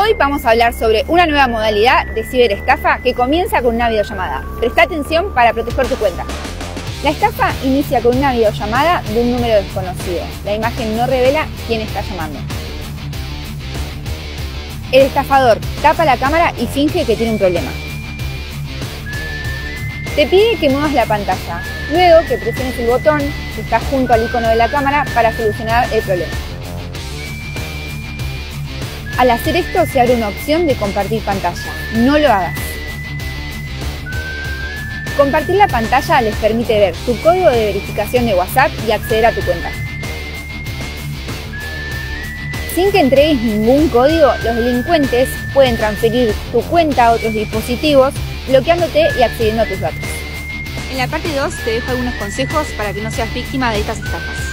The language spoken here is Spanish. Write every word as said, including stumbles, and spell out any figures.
Hoy vamos a hablar sobre una nueva modalidad de ciberestafa que comienza con una videollamada. Presta atención para proteger tu cuenta. La estafa inicia con una videollamada de un número desconocido. La imagen no revela quién está llamando. El estafador tapa la cámara y finge que tiene un problema. Te pide que muevas la pantalla, luego que presiones el botón que está junto al icono de la cámara para solucionar el problema. Al hacer esto se abre una opción de compartir pantalla. No lo hagas. Compartir la pantalla les permite ver tu código de verificación de WhatsApp y acceder a tu cuenta. Sin que entregues ningún código, los delincuentes pueden transferir tu cuenta a otros dispositivos, bloqueándote y accediendo a tus datos. En la parte dos te dejo algunos consejos para que no seas víctima de estas estafas.